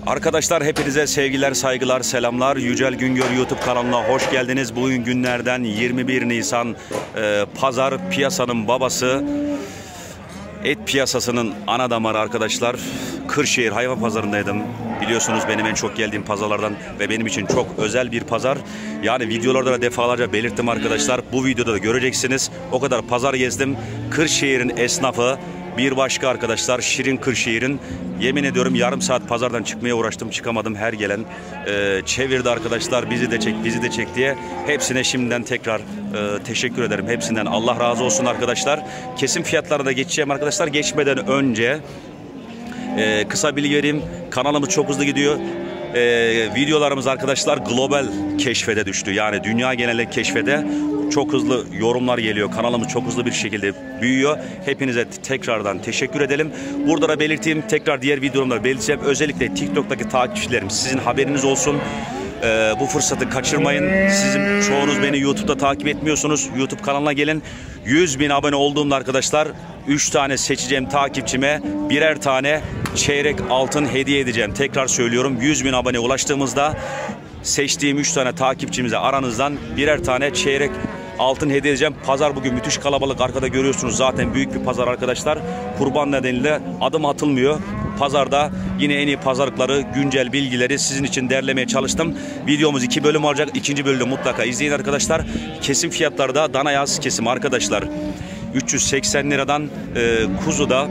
Arkadaşlar hepinize sevgiler, saygılar, selamlar. Yücel Güngör YouTube kanalına hoş geldiniz. Bugün günlerden 21 Nisan pazar, piyasanın babası, et piyasasının ana damarı arkadaşlar. Kırşehir hayvan pazarındaydım. Biliyorsunuz benim en çok geldiğim pazarlardan ve benim için çok özel bir pazar. Yani videolarda da defalarca belirttim arkadaşlar. Bu videoda da göreceksiniz. O kadar pazar gezdim. Kırşehir'in esnafı bir başka arkadaşlar. Şirin Kırşehir'in, yemin ediyorum yarım saat pazardan çıkmaya uğraştım, çıkamadım. Her gelen çevirdi arkadaşlar, bizi de çek bizi de çek diye. Hepsine şimdiden tekrar teşekkür ederim. Hepsinden Allah razı olsun arkadaşlar. Kesim fiyatlarına da geçeceğim arkadaşlar. Geçmeden önce kısa bilgi vereyim. Kanalımız çok hızlı gidiyor. Videolarımız arkadaşlar global keşfede düştü. Yani dünya genelinde keşfede çok hızlı yorumlar geliyor. Kanalımız çok hızlı bir şekilde büyüyor. Hepinize tekrardan teşekkür edelim. Burada da belirteyim, tekrar diğer videolarımda belirteceğim. Özellikle TikTok'taki takipçilerim, sizin haberiniz olsun. Bu fırsatı kaçırmayın. Sizin çoğunuz beni YouTube'da takip etmiyorsunuz. YouTube kanalına gelin. 100.000 abone olduğumda arkadaşlar 3 tane seçeceğim takipçime birer tane çeyrek altın hediye edeceğim. Tekrar söylüyorum, 100.000 abone ulaştığımızda seçtiğim 3 tane takipçimize aranızdan birer tane çeyrek altın hediye edeceğim. Pazar bugün müthiş kalabalık. Arkada görüyorsunuz zaten büyük bir pazar arkadaşlar. Kurban nedeniyle adım atılmıyor. Pazarda yine en iyi pazarlıkları, güncel bilgileri sizin için derlemeye çalıştım. Videomuz 2 bölüm olacak. 2. bölümü mutlaka izleyin arkadaşlar. Kesim fiyatları da dana yaz kesim arkadaşlar. 380 liradan kuzuda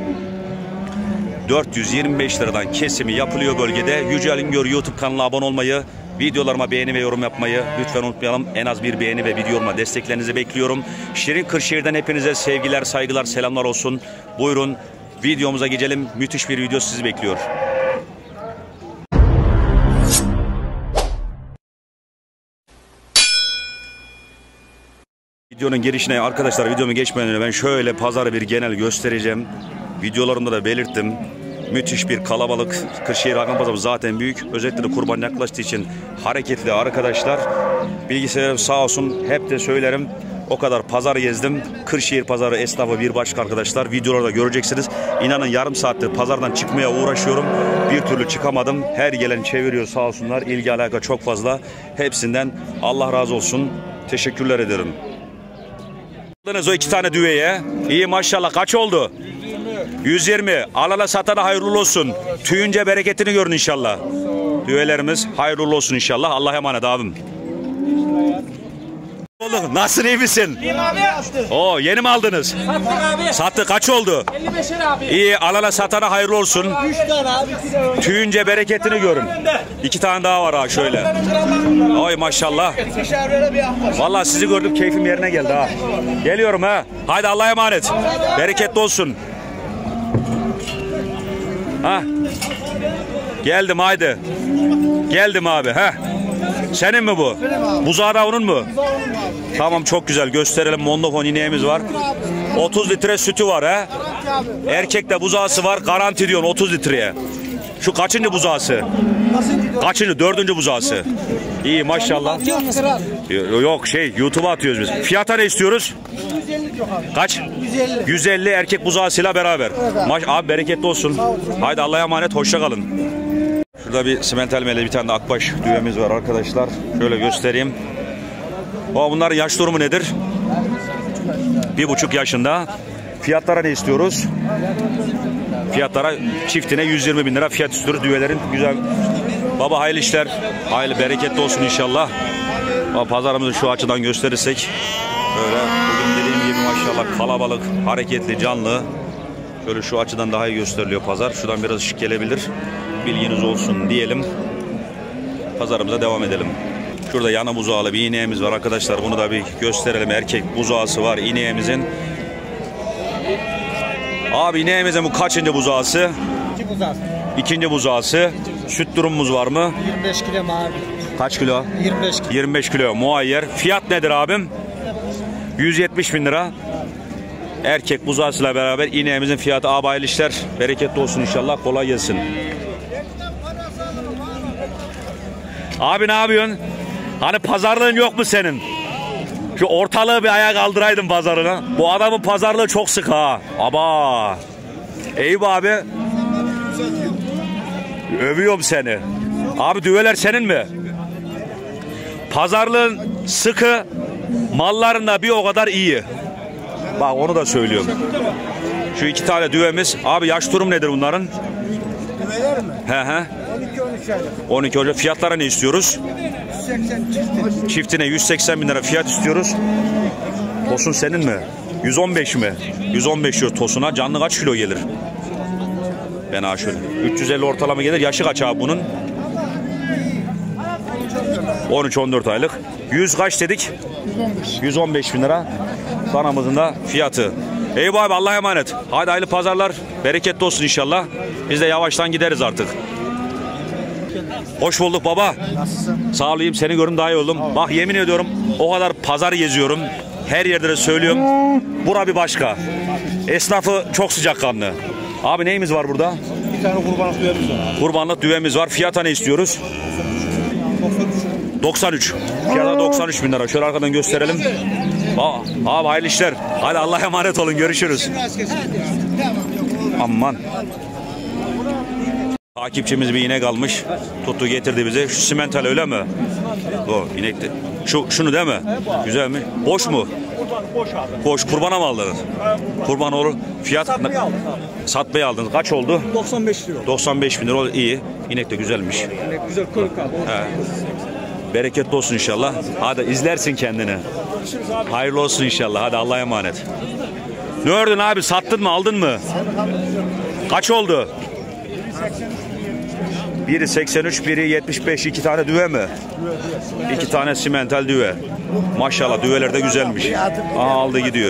425 liradan kesimi yapılıyor bölgede. Yücel Güngör YouTube kanalına abone olmayı, videolarıma beğeni ve yorum yapmayı lütfen unutmayalım. En az bir beğeni ve videoma desteklerinizi bekliyorum. Şirin Kırşehir'den hepinize sevgiler, saygılar, selamlar olsun. Buyurun videomuza geçelim. Müthiş bir video sizi bekliyor. Videonun girişine arkadaşlar, videomu geçmeden önce ben şöyle pazarı bir genel göstereceğim. Videolarımda da belirttim. Müthiş bir kalabalık. Kırşehir hayvan pazarı zaten büyük. Özellikle de kurban yaklaştığı için hareketli arkadaşlar. Bilgisayarım sağ olsun, hep de söylerim. O kadar pazar gezdim. Kırşehir pazarı esnafı bir başka arkadaşlar. Videolarda göreceksiniz. İnanın yarım saattir pazardan çıkmaya uğraşıyorum. Bir türlü çıkamadım. Her gelen çeviriyor sağ olsunlar. İlgi alaka çok fazla. Hepsinden Allah razı olsun. Teşekkürler ederim. Aldınız o 2 tane düveye. İyi maşallah. Kaç oldu? 120. Alana satana hayırlı olsun. Tüyünce bereketini görün inşallah. Düvelerimiz hayırlı olsun inşallah. Allah'a emanet abim. Nasılsın, iyi misin? İyiyim abi. Oo, yeni mi aldınız? Sattık abi. Sattı, kaç oldu? 55'er abi. İyi, alana satana hayırlı olsun. 3 tane abi. Tüyünce bereketini görün. 2 tane daha var ha şöyle. Oy maşallah. Vallahi sizi gördüm, keyfim yerine geldi ha. Geliyorum ha. Haydi Allah'a emanet. Bereketli olsun. Ha. Geldim haydi. Geldim abi ha. Senin mi bu? Buzağı da onun mu? Tamam, çok güzel, gösterelim. Mondofon ineğimiz var. 30 litre sütü var ha. Erkekte buzağısı var, garanti diyorsun 30 litreye. Şu kaçıncı buzağısı? Kaçıncı? 4. buzağısı. İyi maşallah. Yok YouTube'a atıyoruz biz. Fiyata ne istiyoruz? 150 yok abi. Kaç? 150. 150 erkek buzağısıyla beraber. Evet. Abi bereketli olsun. Haydi Allah'a emanet, hoşça kalın. Şurada bir simental mele, bir tane de akbaş düvemiz var arkadaşlar. Şöyle göstereyim. Bunların yaş durumu nedir? 1,5 yaşında. Fiyatlara ne istiyoruz? Fiyatlara çiftine 120.000 lira fiyat istiyoruz. Düvelerin güzel. Baba hayırlı işler. Hayırlı bereketli olsun inşallah. Pazarımızı şu açıdan gösterirsek. Böyle bugün dediğim gibi maşallah kalabalık, hareketli, canlı. Şöyle şu açıdan daha iyi gösteriliyor pazar. Şuradan biraz ışık gelebilir. Bilginiz olsun diyelim. Pazarımıza devam edelim. Şurada yana buzağılı bir ineğimiz var arkadaşlar. Bunu da bir gösterelim. Erkek buzağısı var ineğimizin. Abi ineğimizin bu kaçıncı buzağısı? 2 buzağısı. 2. buzağısı. Süt durumumuz var mı? 25 kilo abi. Kaç kilo? 25 kilo. 25 kilo muayyer. Fiyat nedir abim? 170.000 lira. Erkek buzağısıyla beraber ineğimizin fiyatı. Abi hayırlı işler. Bereketli olsun inşallah. Kolay gelsin. Abi ne yapıyorsun? Hani pazarlığın yok mu senin? Şu ortalığı bir ayağa kaldıraydın pazarına. Bu adamın pazarlığı çok sık ha. Aba. Eyüp abi. Övüyorum seni. Abi düveler senin mi? Pazarlığın sıkı, malların da bir o kadar iyi. Bak onu da söylüyorum. Şu 2 tane düvemiz. Abi yaş durum nedir bunların? Düveler mi? He he. 12-13 aylık. 12 Ocak. Fiyatlara ne istiyoruz? 180 çifti. Çiftine 180 bin lira fiyat istiyoruz. Tosun senin mi? 115 mi? 115 diyor tosuna. Canlı kaç kilo gelir? Ben ha şöyle. 350 ortalama gelir. Yaşı kaç abi bunun? 13-14 aylık. 100 kaç dedik? 115 bin lira. Danamızın da fiyatı. Eyvallah abi, Allah'a emanet. Hadi hayırlı pazarlar. Bereketli olsun inşallah. Biz de yavaştan gideriz artık. Hoş bulduk baba. Nasılsın? Sağ olayım, seni görün daha iyi oldum. Bak yemin ediyorum o kadar pazar geziyorum. Her yerde de söylüyorum. Bura bir başka. Esnafı çok sıcakkanlı. Abi neyimiz var burada? Bir tane kurbanlık düvemiz var. Kurbanlık düvemiz var. Fiyata ne istiyoruz? 93. Fiyata 93 bin lira. Şöyle arkadan gösterelim. Abi hayırlı işler. Hadi Allah'a emanet olun. Görüşürüz. Aman. Takipçimiz bir inek almış. Tuttu getirdi bize. Şu simental öyle mi? O inekti. Şunu değil mi? Güzel mi? Boş mu? Boş abi. Boş. Kurbana mı aldınız? Kurban olur. Fiyat Satmayı aldık abi. satmayı aldınız. Kaç oldu? 95 lira. 95 bin lira. İyi. İnek de güzelmiş. Güzel kırık abi. He. Bereketli olsun inşallah. Hadi izlersin kendini. Hayırlı olsun inşallah. Hadi Allah'a emanet. Ne ördün abi? Sattın mı? Aldın mı? Kaç oldu? Biri 83, biri 75. 2 tane düve mi? 2 tane simental düve. Maşallah düveler de güzelmiş. Aha aldı gidiyor.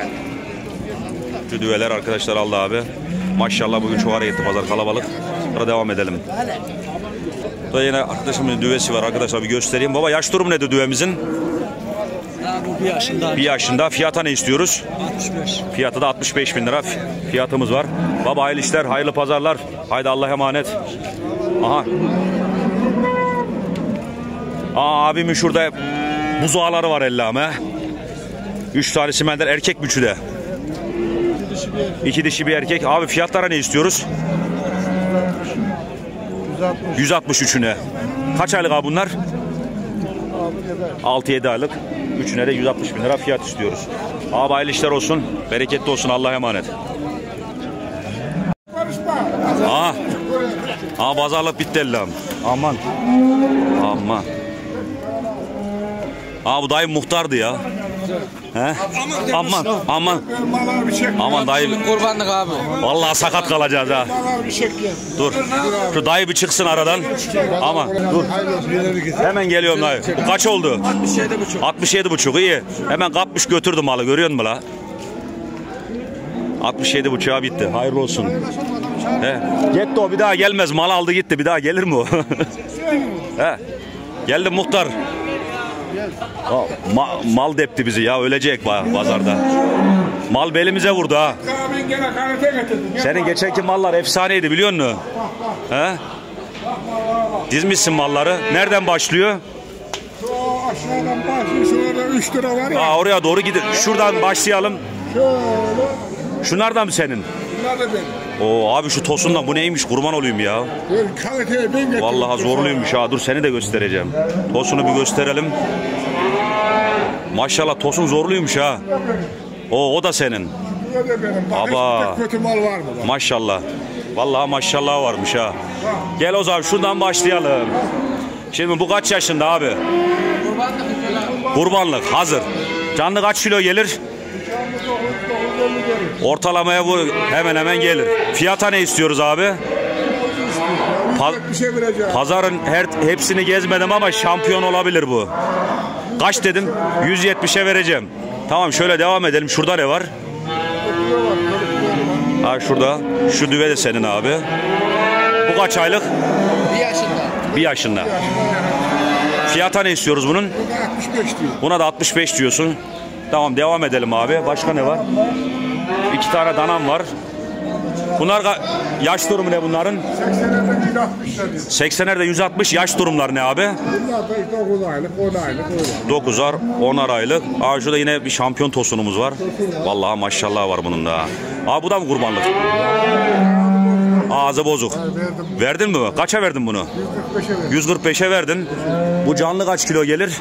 Şu düveler arkadaşlar aldı abi. Maşallah bugün çok hareketli pazar, kalabalık. Sonra devam edelim. Burada yine arkadaşımın düvesi var arkadaşlar, bir göstereyim. Baba yaş durum nedir düvemizin? Bu 1 yaşında. 1 yaşında. Fiyata ne istiyoruz? 65. Fiyatı da 65 bin lira fiyatımız var. Baba hayırlı işler, hayırlı pazarlar. Haydi Allah'a emanet. Aha. Abimin şurada buzağları var ellame. 3 tane simental erkek bütçü de. 2 dişi bir erkek. Abi fiyatlara ne istiyoruz? 163'üne. Kaç aylık abi bunlar? 6-7 aylık. Üçüne de 160 bin lira fiyat istiyoruz. Abi hayırlı işler olsun. Bereketli olsun. Allah'a emanet. Pazarlık bitti ellam. Aman. Aman. Bu dayı muhtardı ya. He? Aman. Aman dayı. Kurbanlık abi. Vallahi sakat kalacağız ha. Dur. Şu dayı bir çıksın aradan. Aman dur. Hemen geliyorum dayı. Bu kaç oldu? 67,5. 67,5 iyi. Hemen kapmış götürdü malı, görüyor musun la? 67,5'a bitti. Hayırlı olsun. He. Gitti o, bir daha gelmez. Mal aldı gitti. Bir daha gelir mi o? He. Geldi muhtar. Mal depti bizi ya, ölecek pazarda. Mal belimize vurdu ha. Senin geçenki mallar efsaneydi biliyor musun? He? Dizmişsin malları. Nereden başlıyor? Aşağıdan başlıyor, şurada 3 lira var ya. Oraya doğru gidin. Şuradan başlayalım. Şöyle. Şunlardan mı senin? Bunlar da benim. Abi şu tosundan bu neymiş, kurban olayım ya. Kaliteye ben getirdim. Vallahi zorluymuş ha. Dur seni de göstereceğim. Tosunu bir gösterelim. Maşallah tosun zorluymuş ha. O da senin. Bu da benim. Bak, Aba. kötü mal var mı? Maşallah. Vallahi maşallah varmış ha. Gel o zaman şuradan başlayalım. Şimdi bu kaç yaşında abi? Kurbanlık hazır. Canlı kaç kilo gelir? Ortalamaya bu hemen hemen gelir. Fiyata ne istiyoruz abi? Bir şey vereceğim. Pazarın hepsini gezmedim ama şampiyon olabilir bu. Kaç dedim? 170'e vereceğim. Tamam şöyle devam edelim. Şurada ne var? Şurada. Şu düve de senin abi. Bu kaç aylık? 1 yaşında. 1 yaşında. Fiyata ne istiyoruz bunun? Bu da 65 diyor. Buna da 65 diyorsun. Tamam devam edelim abi. Başka ne var? 2 tane danam var. Bunlar yaş durumu ne bunların? 80'lerde 160 yaş durumları ne abi? Bunlar da 9 aylık, 10 aylık, 9'ar, 10'ar aylık. Şurada yine bir şampiyon tosunumuz var. Vallahi maşallah var bunun da. Abi bu da mı kurbanlık? Ağzı bozuk. Verdim. Verdin mi? Kaça verdin bunu? 145'e verdim. 145'e verdin. Bu canlı kaç kilo gelir?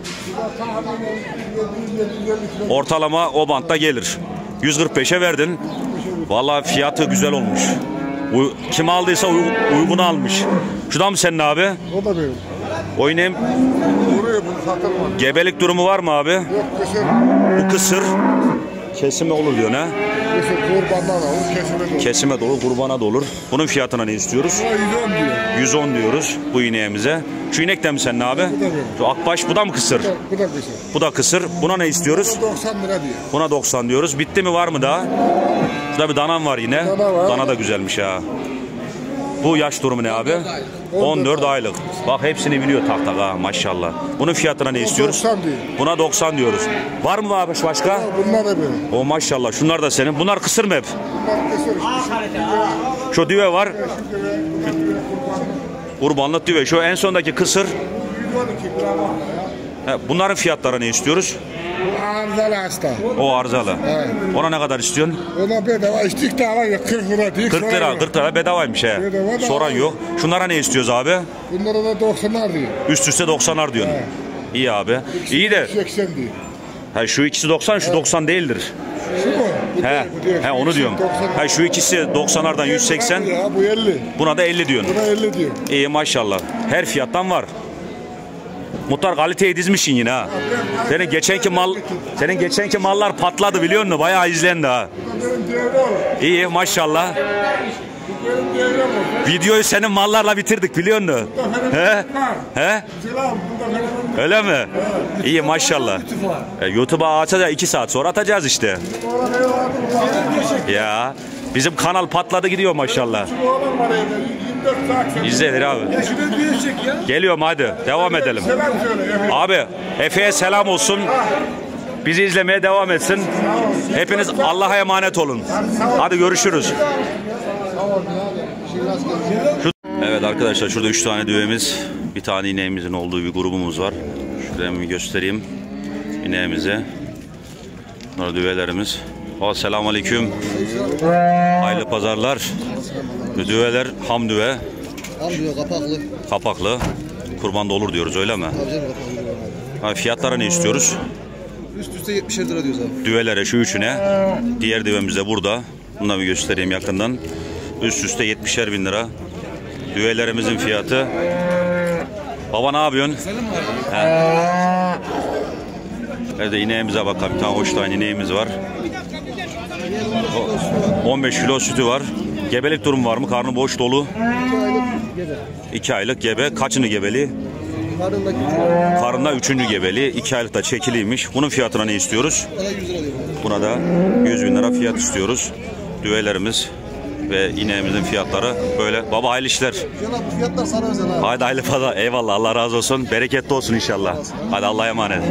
Ortalama o bantta gelir. 145'e verdin. Vallahi fiyatı güzel olmuş. Kim aldıysa uygun almış. Şu da mı senin abi? O da benim. Oynayayım. Vuruyor bunu satılmaz. Gebelik durumu var mı abi? Yok kısır. Bu kısır. Kesime olur diyor ne? Kısır kurbandan olur, kesime de olur. Kesime de olur, kurbana da olur. Bunun fiyatına ne istiyoruz? Buna 110 diyor. 110 diyoruz bu ineğimize. Şu inek de mi senin abi? Bu da benim. Şu akbaş bu da mı kısır? Bu da kısır. Bu da kısır. Buna ne istiyoruz? 90 lira diyor. Buna 90 diyoruz. Bitti mi var mı daha? Şurada bir danan var yine. Dana var. Dana da güzelmiş ha. Bu yaş durumu ne abi? 14 aylık. Bak hepsini biliyor tak tak ha maşallah. Bunun fiyatına ne istiyoruz? 90 diyor. Buna 90 diyoruz. Var mı abi başka? Bunlar da benim. O maşallah. Şunlar da senin. Bunlar kısır mı hep? Bunlar kısır. Şu düve var. Kurbanlık düve. Şu en sondaki kısır. 112 lira var ya. Bunların fiyatları ne istiyoruz? Bu arızalı hasta. O arızalı. Evet. Ona ne kadar istiyorsun? Ona bedava içtik de alıyor 40 lira değil. 40 lira. 40 lira bedavaymış he. Bedava da Soran abi. yok. Şunlara ne istiyoruz abi? Bunlara da 90'lar diyor. Üst üste 90'lar diyorsun. İyi abi. İyi de 80 diyor. şu ikisi 90, şu 90 değildir. Şu mu? Bu He. değil, bu değil. He onu diyorum. 90. Şu ikisi 90'lardan 180. Ya bu 50. Buna da 50 diyorsun. Buna 50 diyor. İyi maşallah. Her fiyattan var. Muhtar kaliteyi dizmişsin yine ha. Senin geçenki mallar patladı biliyor musun? Bayağı izlendi ha. Bu da benim devre olur. İyi maşallah. Bu benim devrem olur. Videoyu senin mallarla bitirdik biliyor musun? He? He? Selam. Bu da benim. Öyle mi? İyi maşallah. YouTube'a açacağız 2 saat sonra atacağız işte. Ya bizim kanal patladı gidiyor maşallah. Bu oğlan var evde. 24 saat. İzlenir abi. Şunu diyecek ya. Geliyorum hadi devam edelim. Selam söyle. Efe. Abi Efe'ye selam olsun. Bizi izlemeye devam etsin. Hepiniz Allah'a emanet olun. Hadi görüşürüz. Evet arkadaşlar şurada 3 tane düvemiz, bir tane ineğimizin olduğu bir grubumuz var. Şuraya bir göstereyim ineğimize. Bunlar düvelerimiz. Selamun aleyküm. Hayırlı pazarlar. Bu düveler ham düve. Ham diyor kapaklı. Kapaklı. Kurbanda olur diyoruz öyle mi? Tabii canım kapaklı. Fiyatlara ne istiyoruz? Üst üste 70'er lira diyoruz abi. Düvelere şu üçüne. Diğer düvemiz de burada. Bunu da bir göstereyim yakından. Üst üste 70'er bin lira. Düvelerimizin fiyatı. Baba ne yapıyorsun? Evde ineğimize bakalım. Bir tane hoş tane ineğimiz var. 15 kilo sütü var. Gebelik durumu var mı? Karnı boş dolu. 2 aylık gebe. Kaçını gebeli? Karnında 3. gebeli. 2 aylık da çekiliymiş. Bunun fiyatına ne istiyoruz? 100 lira diyor. Buna da 100 bin lira fiyat istiyoruz. Düvelerimiz ve ineğimizin fiyatları böyle. Baba hayırlı işler. Cenab bu fiyatlar sana özel abi. Haydi hayırlı pazar. Eyvallah Allah razı olsun. Bereketli olsun inşallah. Hadi Allah'a emanet.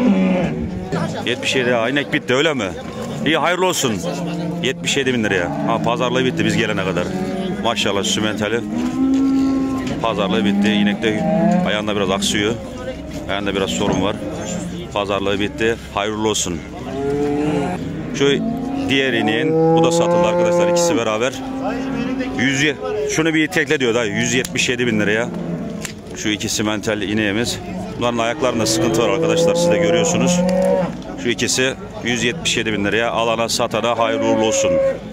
77 lira. İnek bitti öyle mi? İyi hayırlı olsun. 77 bin liraya. Pazarlığı bitti biz gelene kadar. Maşallah sümentali. Pazarlığı bitti. İnek de ayağında biraz aksıyor. Ayağında biraz sorun var. Pazarlığı bitti. Hayırlı olsun. Şu diğer ineğin, bu da satıldı arkadaşlar ikisi beraber. Şunu bir tekle diyor da 177 bin liraya. Şu iki simental ineğimiz. Bunların ayaklarında sıkıntı var arkadaşlar, siz de görüyorsunuz. Şu ikisi 177 bin liraya, alana satana hayırlı uğurlu olsun.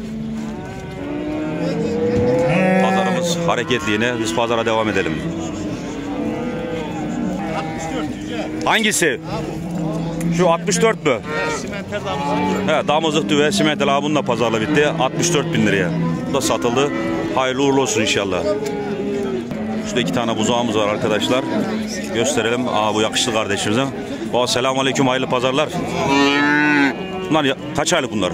Pazarımız hareketli yine, biz pazara devam edelim. Hangisi? Şu 64 mü? He, damızlık düve simental abi, bunun da pazarla bitti. 64 bin liraya. Bu da satıldı. Hayırlı uğurlu olsun inşallah. Şurada 2 tane buzağımız var arkadaşlar. Gösterelim. Bu yakışıklı kardeşimize. Selamun aleyküm, hayırlı pazarlar. Bunlar kaç aylık bunlar?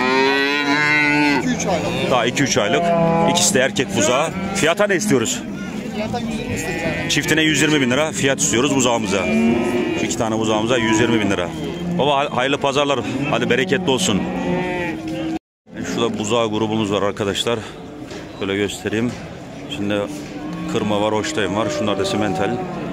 2-3 aylık. Daha 2-3 aylık. İkisi de erkek buzağı. Fiyata ne istiyoruz? Fiyata 120 istedik abi. Çiftine 120 bin lira fiyat istiyoruz buzağımıza. Şu 2 tane buzağımıza 120 bin lira. Baba hayırlı pazarlar. Hadi bereketli olsun. Şurada buzağı grubumuz var arkadaşlar. Böyle göstereyim. Şimdi kırma var, hoştayım var. Şunlar da simental.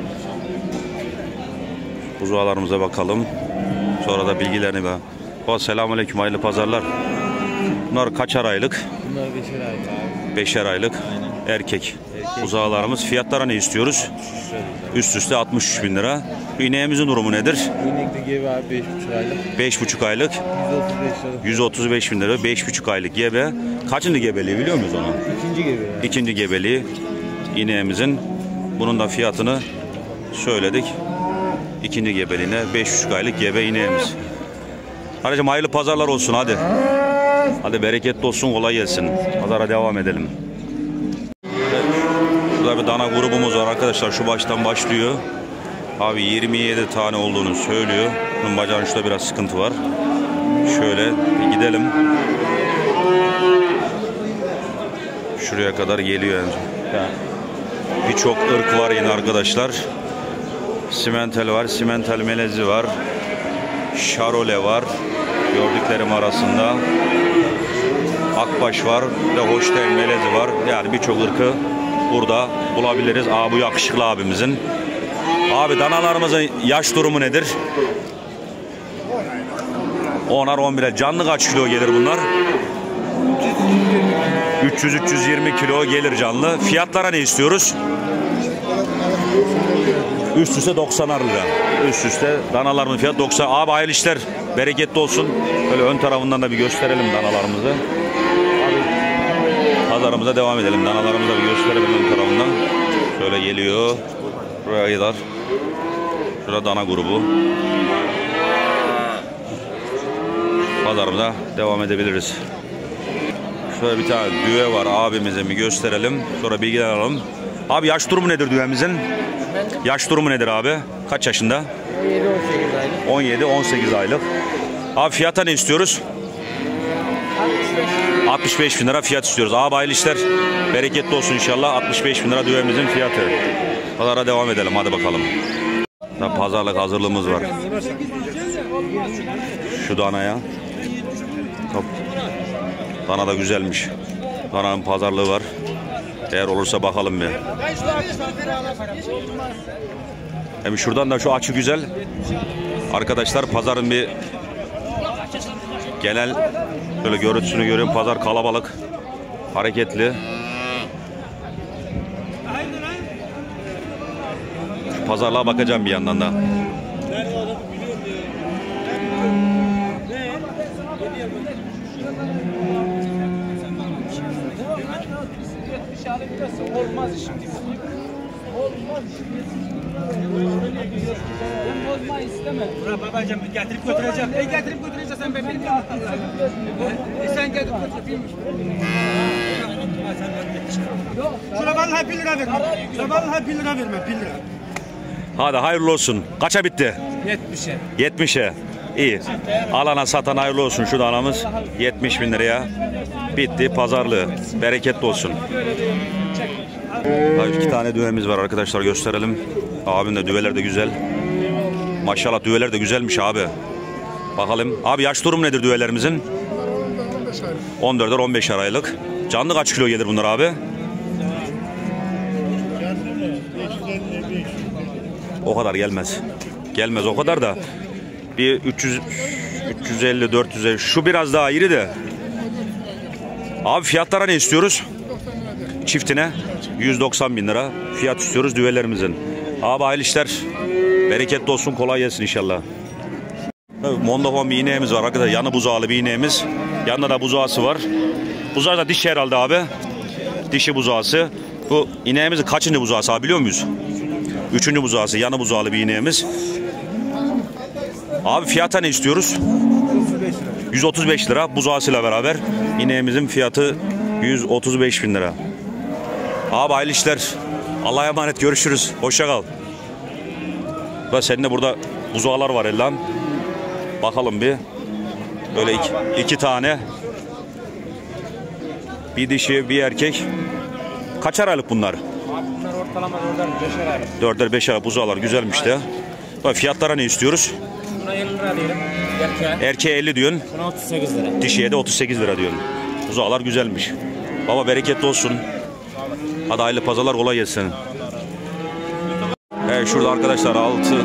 Buzağlarımıza bakalım. Sonra da bilgilerini ver. Selamünaleyküm, hayırlı pazarlar. Bunlar kaçar aylık? Bunlar 5'er aylık abi. 5'er aylık erkek buzağlarımız. Fiyatlara ne istiyoruz? Üst üste 63 bin lira. İneğimizin durumu nedir? İnek de gebe abi 5,5 aylık. 5,5 aylık. 135 bin lira. 5,5 aylık gebe. Kaçıncı gebeliği biliyor muyuz onu? İkinci gebe. İkinci gebeliği ineğimizin. Bunun da fiyatını söyledik. İkinci gebeliğine 5,5 aylık gebe ineğimiz. Kardeşim hayırlı pazarlar olsun hadi. Hadi bereketli olsun, kolay gelsin. Pazara devam edelim. Burada bir dana grubumuz var arkadaşlar. Şu baştan başlıyor. Abi 27 tane olduğunu söylüyor. Bunun bacağının şurada biraz sıkıntı var. Şöyle bir gidelim. Şuraya kadar geliyor yani. Birçok ırk var yine arkadaşlar. Simental var, simental melezi var. Şarole var. Gördüklerim arasında. Akbaş var ve Holstein melezi var. Yani birçok ırkı burada bulabiliriz. Bu yakışıklı abimizin. Abi danalarımızın yaş durumu nedir? 10'ar 11'er. Canlı kaç kilo gelir bunlar? 300-320 kilo gelir canlı. Fiyatlara ne istiyoruz? Üst üste 90'ar lira. Üst üste danalarımızın fiyatı 90. Abi hayırlı işler. Bereketli olsun. Böyle ön tarafından da bir gösterelim danalarımızı. Pazarımıza devam edelim. Danalarımızı da bir gösterelim ön tarafından. Şöyle geliyor. Buraya kadar. Şurada dana grubu. Pazarımıza devam edebiliriz. Şöyle bir tane düve var abimize bir gösterelim. Sonra bilgiler alalım. Abi yaş durumu nedir düvemizin? Yaş durumu nedir abi? Kaç yaşında? 17-18 aylık. Abi fiyata ne istiyoruz? 65 bin lira fiyat istiyoruz. Abi hayırlı işler. Bereketli olsun inşallah. 65 bin lira düvemizin fiyatı. Pazara devam edelim. Hadi bakalım. Pazarlık hazırlığımız var. Şu danaya. Dana da güzelmiş. Dananın pazarlığı var. Eğer olursa bakalım bir. Hem şuradan da şu açı güzel. Arkadaşlar pazarın bir genel böyle görüntüsünü görüyorum. Pazar kalabalık, hareketli. Şu pazarlığa bakacağım bir yandan da. Olmaz şimdi. Olmaz. Bozma isteme. Babacığım getirip götüreceğim. Getirip götüreceksen ben bilmiyorum. Sen getirip götüreyim. Şuna vallahi 1 lira verme. Şuna vallahi 1 lira verme. 1 lira. Hadi hayırlı olsun. Kaça bitti? 70'e. 70'e. İyi. Alana satan hayırlı olsun. Şu danamız 70 bin liraya bitti pazarlığı. Bereketli olsun. Abi 2 tane düvemiz var arkadaşlar, gösterelim. Abim de düveler de güzel. Maşallah düveler de güzelmiş abi. Bakalım. Abi yaş durum nedir düvelerimizin? 14'er 15'er aylık. Canlı kaç kilo gelir bunlar abi? O kadar gelmez. Gelmez o kadar da. Bir 350 400'e. Şu biraz daha iri de. Abi fiyatlara ne istiyoruz? Çiftine 190 bin lira fiyat istiyoruz düvelerimizin. Abi hayırlı işler. Bereketli olsun, kolay gelsin inşallah. Mondofon bir ineğimiz var arkadaşlar. Yanı buzağlı bir ineğimiz. Yanında da buzağısı var. Buzağı da dişi herhalde abi. Dişi buzağısı. Bu ineğimizin kaçıncı buzağısı abi biliyor muyuz? 3. buzağısı. Yanı buzağlı bir ineğimiz. Abi fiyata ne istiyoruz? 135 lira buzağısıyla beraber. İneğimizin fiyatı 135 bin lira. Abi hayırlı işler. Allah'a emanet, görüşürüz. Hoşça kal. Ve senin de burada buzağlar var Elhan. Bakalım bir. Böyle iki tane. Bir dişi bir erkek. Kaçar aylık bunlar? Bunlar ortalama 4'er 5'er aylık. 4'er 5'er aylık buzağlar güzelmiş de. Bak fiyatlara ne istiyoruz? Buna 50 lira diyelim. Erkeğe 50 diyorsun. Buna 38 lira. Dişiye de 38 lira diyorsun. Buzağlar güzelmiş. Baba bereketli olsun. Hadi hayırlı pazarlar, kolay gelsin. Evet şurada arkadaşlar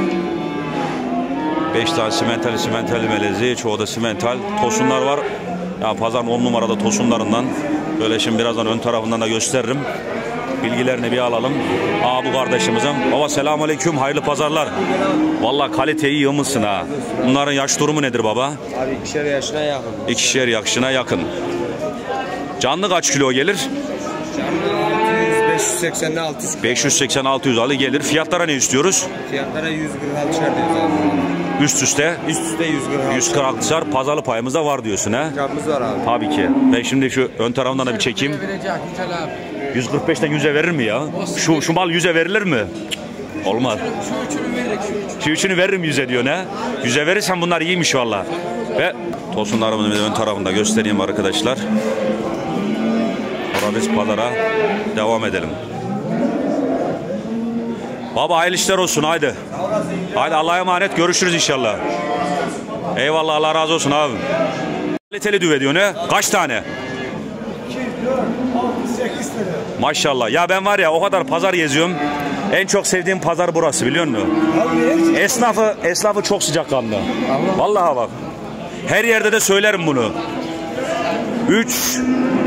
5 tane simental melezi, çoğu da simental. Tosunlar var. Yani pazarın 10 numarada tosunlarından Böyle şimdi birazdan ön tarafından da gösteririm. Bilgilerini bir alalım. Bu kardeşimizin. Baba selamünaleyküm, hayırlı pazarlar. Vallahi kaliteyi yığmışsın ha. Bunların yaş durumu nedir baba? Abi 2'şer yaşına yakın. 2'şer yaşına yakın. Canlı kaç kilo gelir? Canlı 580-600. 580-600 alı gelir. Fiyatlara ne istiyoruz? Fiyatlara 146 diyoruz abi. Üst üste? Üst üste 146. 146'şar pazarlı payımız da var diyorsun ha? Camımız var abi. Tabii ki. Ben şimdi şu ön tarafından da bir çekeyim. 145'ten 100'e verir mi ya? Şu mal 100'e verilir mi? Olmaz. Şu üçünü veririm 100'e diyor ne? 100'e verirsen bunlar iyiymiş valla. Ve tosunlarımızın ön tarafında göstereyim arkadaşlar. Sonra biz pazara devam edelim. Baba hayırlı işler olsun haydi. Haydi Allah'a emanet, görüşürüz inşallah. Eyvallah, Allah razı olsun abi. Kaliteli düve diyor ne? Kaç tane? 8 lira. Maşallah. Ya ben var ya o kadar pazar geziyorum. En çok sevdiğim pazar burası biliyor musun? Esnafı çok sıcakkanlı. Vallahi bak. Her yerde de söylerim bunu. 3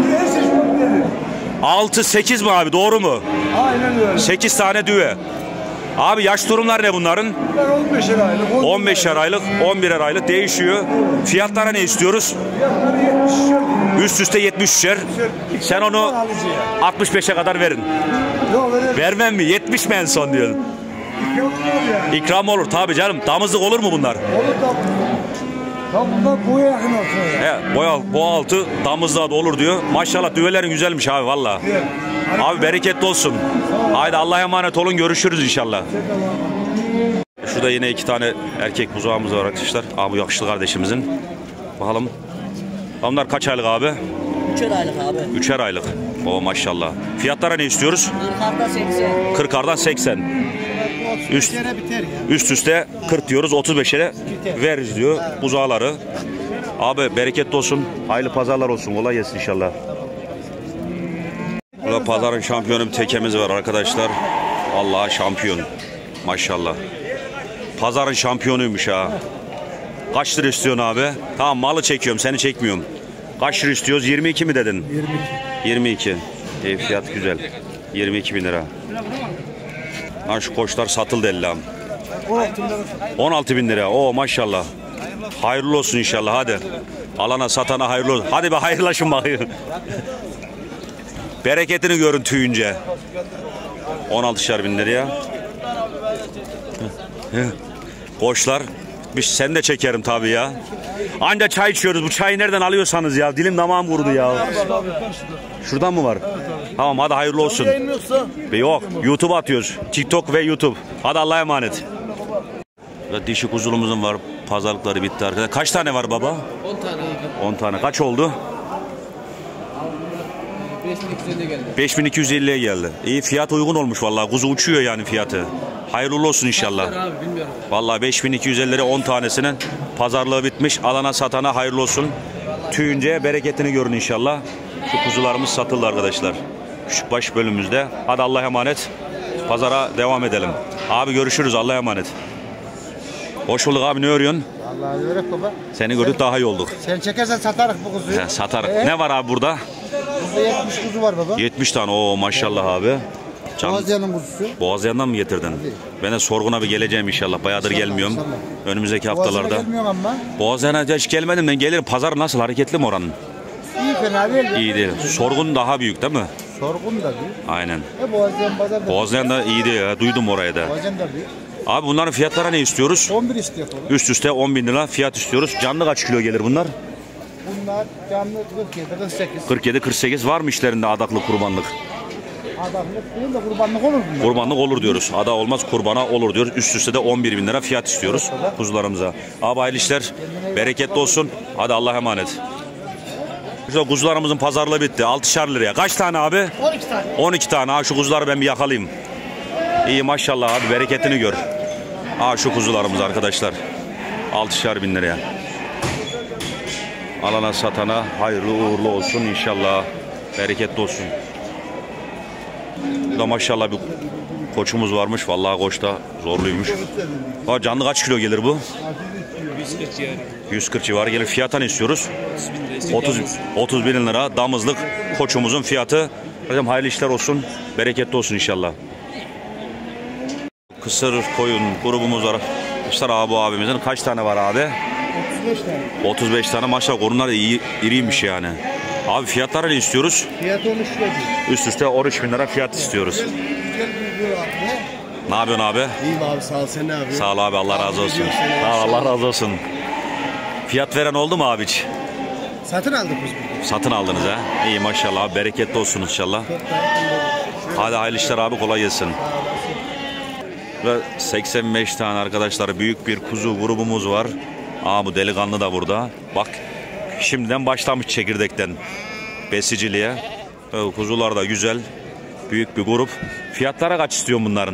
6 8 mi abi, doğru mu? Aynen öyle. 8 tane düve. Abi yaş durumlar ne bunların? 15'er aylık. 15'er aylık, 11'er aylık değişiyor. Fiyatlara ne istiyoruz? Fiyatları 70'er. Üst üste 70'er. Sen onu 65'e kadar verin. Yok verelim. Vermem mi? 70 mi en son diyorsun? İkram olur yani. İkram olur tabii canım. Damızlık olur mu bunlar? Olur da. Tam bundan boya yakın olsun ya. He, boğa altı damızlığa da olur diyor. Maşallah düvelerin güzelmiş abi valla. Evet. Abi bereketli olsun. Haydi Allah'a emanet olun, görüşürüz inşallah. Şurada yine 2 tane erkek buzağımız var arkadaşlar. Bu yakışıklı kardeşimizin. Bakalım. Onlar kaç aylık abi? 3'er aylık abi. 3'er aylık. O maşallah. Fiyatlara ne istiyoruz? 40'ardan 80. 40'ardan 80. Üst üste 40 diyoruz, 35'e veririz diyor buzağları. Abi bereketli olsun, hayırlı pazarlar olsun, kolay gelsin inşallah. Burada pazarın şampiyonu bir tekemiz var arkadaşlar. Vallahi şampiyon. Maşallah. Pazarın şampiyonuymuş ha. Kaç lira istiyorsun abi? Tamam, malı çekiyorum, seni çekmiyorum. Kaç lira istiyoruz? 22 mi dedin? 22. Fiyat güzel. 22 bin lira. Lan şu koçlar satıldı ellam. 16 bin lira. Oo maşallah. Hayırlı olsun inşallah hadi. Alana satana hayırlı olsun. Hadi be hayırlaşın bakayım. Bereketini görün tüyünce. 16'şar bin liraya. Koçlar. Sen de çekerim tabii ya. Anca çay içiyoruz. Bu çayı nereden alıyorsanız ya. Dilim damağım kurudu ya. Şuradan mı var? Tamam hadi hayırlı olsun. Yok, YouTube atıyoruz. TikTok ve YouTube. Hadi Allah'a emanet. Dişi kuzulumuzun var. Pazarlıkları bitti arkadaşlar. Kaç tane var baba? 10 tane. 10 tane. Kaç oldu? 5250 geldi. 5250'ye geldi. İyi, fiyat uygun olmuş vallahi. Kuzu uçuyor yani fiyatı. Hayırlı olsun inşallah. Abi bilmiyorum. Vallahi 5250'lere 10 tanesinin pazarlığı bitmiş. Alana satana hayırlı olsun. Tüyünce bereketini görün inşallah. Şu kuzularımız satıldı arkadaşlar. Küçükbaş bölümümüzde. Hadi Allah'a emanet. Pazara devam edelim. Abi görüşürüz, Allah'a emanet. Hoş bulduk abi, ne örüyorsun? Vallahi öyle baba. Seni gördük daha iyi olduk. Sen çekersen satarız bu kuzuyu. Satarız. Ne var abi burada? Burada 70 kuzu var baba. 70 tane. Oo maşallah abi. Boğazyan'ın kuzusu. Boğazyan'dan mı getirdin? Ben de sorguna bir geleceğim inşallah. Bayağıdır gelmiyorum. Önümüzdeki haftalarda. Gelmiyorum ama. Boğazyan'a hiç gelmedim, ben gelirim. Pazar nasıl? Hareketli mi oranın? İyi, fena değil. İyi değil. Sorgun daha büyük değil mi? Sorgun da büyük. Aynen. Boğazyan pazar da. Boğazyan da iyiydi ya. Duydum oraya da. Boğazyan da büyük. Abi bunların fiyatlara ne istiyoruz? 11 istiyor baba. Üst üste 10 bin lira fiyat istiyoruz. Canlı kaç kilo gelir bunlar? Bunlar canlı 47, 47-48 var mı işlerinde adaklı kurbanlık? Adamlık değil de kurbanlık olur bunlar. Kurbanlık olur diyoruz. Ada olmaz, kurbana olur diyoruz. Üst üste de 11 bin lira fiyat istiyoruz kuzularımıza. Abi hayırlı işler. Bereketli olsun. Hadi Allah'a emanet. İşte kuzularımızın pazarlığı bitti. 6'şar liraya. Kaç tane abi? 12 tane. 12 tane. Ha şu kuzuları ben bir yakalayayım. İyi maşallah abi, bereketini gör. Ha şu kuzularımız arkadaşlar. 6'şar bin liraya. Alana satana hayırlı uğurlu olsun inşallah. Bereketli olsun. Burada maşallah bir koçumuz varmış. Vallahi koç da zorluymuş. Canlı kaç kilo gelir bu? 140 civarı gelir. Fiyata ne istiyoruz? 30 bin lira damızlık koçumuzun fiyatı. Hocam hayırlı işler olsun, bereketli olsun inşallah. Kısır koyun grubumuz var. İşte abi abimizin kaç tane var abi? 35 tane. 35 tane maşallah, koyunlar iyi, iriymiş yani. Abi fiyatları ne istiyoruz? Fiyat 13 lira. Üst üste 13 bin lira fiyat istiyoruz. Ne yapıyorsun abi? İyiyim abi, sağ ol, sen ne yapıyorsun? Sağ ol abi, Allah razı olsun. Sağ ol, Allah razı olsun. Fiyat veren oldu mu abi hiç? Satın aldık biz bunu. Satın aldınız ha? İyi maşallah abi, bereketli olsun inşallah. Hadi hayırlı işler abi, kolay gelsin. Ve 85 tane arkadaşlar büyük bir kuzu grubumuz var. Aa, bu delikanlı da burada. Bak şimdiden başlamış çekirdekten besiciliğe. Kuzular da güzel. Büyük bir grup. Fiyatlara kaç istiyorsun bunların?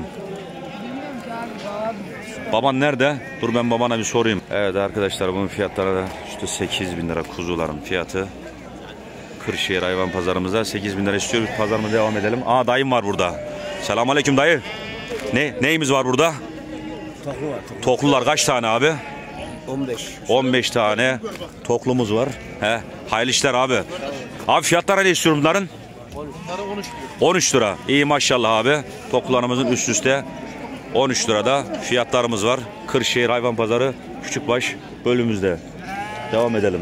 Baban nerede? Dur ben babana bir sorayım. Evet arkadaşlar, bunun fiyatları da işte 8 bin lira kuzuların fiyatı. Kırşehir hayvan pazarımızda 8 bin lira istiyoruz. Pazarımıza devam edelim. Aa, dayım var burada. Selamünaleyküm dayı. Neyimiz var burada? Toklu var. Toklular kaç tane abi? 15. 15 tane toklumuz var. He, hayırlı işler abi. Abi fiyatlara ne istiyorum bunların? 13 lira. İyi maşallah abi. Toklularımızın üst üste 13 lirada fiyatlarımız var. Kırşehir hayvan pazarı Küçükbaş bölümümüzde. Devam edelim.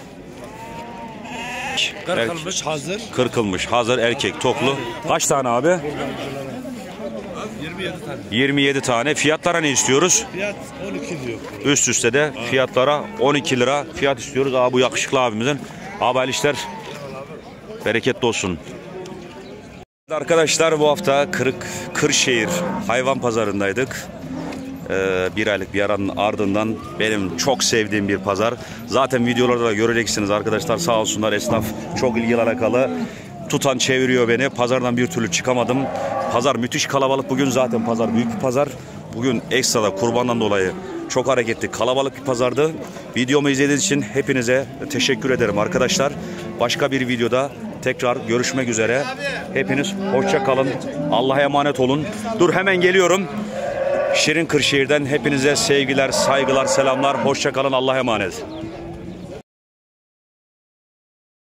Kırkılmış hazır. Kırkılmış hazır erkek toklu. Kaç tane abi? 27 tane. 27 tane. Fiyatlara ne istiyoruz? Fiyat 12 diyor. Üst üste de fiyatlara 12 lira fiyat istiyoruz. Abi bu yakışıklı abimizin. Abi hayırlı işler, bereketli olsun. Arkadaşlar bu hafta Kırşehir hayvan pazarındaydık. Bir aylık bir aranın ardından benim çok sevdiğim bir pazar. Zaten videolarda da göreceksiniz arkadaşlar, sağ olsunlar, esnaf çok ilgili alakalı. Tutan çeviriyor beni. Pazardan bir türlü çıkamadım. Pazar müthiş kalabalık bugün, zaten pazar büyük bir pazar. Bugün ekstra kurbandan dolayı çok hareketli, kalabalık bir pazardı. Videomu izlediğiniz için hepinize teşekkür ederim arkadaşlar. Başka bir videoda tekrar görüşmek üzere. Hepiniz hoşça kalın. Allah'a emanet olun. Dur hemen geliyorum. Şirin Kırşehir'den hepinize sevgiler, saygılar, selamlar. Hoşça kalın. Allah'a emanet.